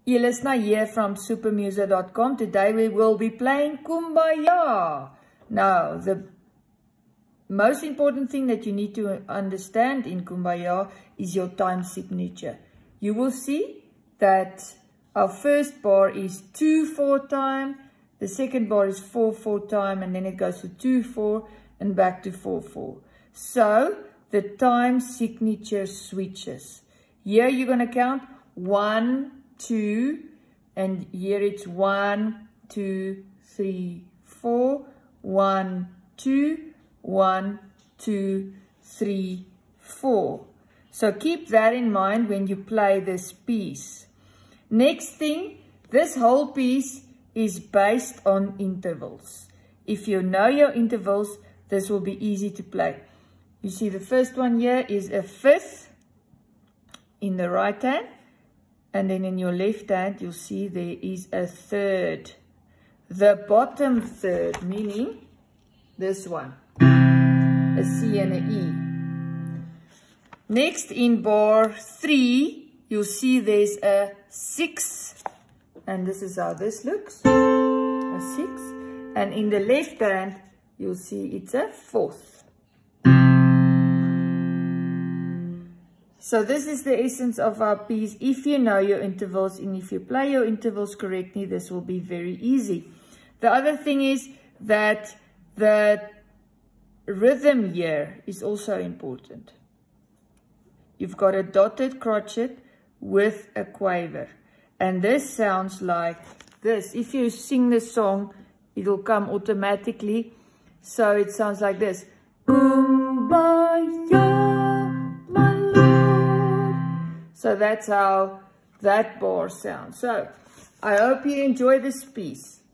You're listening here from supermusic.com. Today we will be playing Kumbaya. Now, the most important thing that you need to understand in Kumbaya is your time signature. You will see that our first bar is 2/4 time, the second bar is 4/4 time, and then it goes to 2/4 and back to 4/4. So, the time signature switches. Here you're going to count 1, 2, and here it's 1, 2, 3, 4, 1, 2, 1, 2, 3, 4. So keep that in mind when you play this piece. Next thing, this whole piece is based on intervals. If you know your intervals, this will be easy to play. You see the first one here is a fifth in the right hand. And then in your left hand, you'll see there is a third. The bottom third, meaning this one. A C and an E. Next, in bar 3, you'll see there's a 6. And this is how this looks. A 6. And in the left hand, you'll see it's a 4th. So this is the essence of our piece. If you know your intervals and if you play your intervals correctly, this will be very easy. The other thing is that the rhythm here is also important. You've got a dotted crotchet with a quaver. And this sounds like this. If you sing the song, it'll come automatically. So it sounds like this. Kumbaya. So that's how that bar sounds. So I hope you enjoy this piece.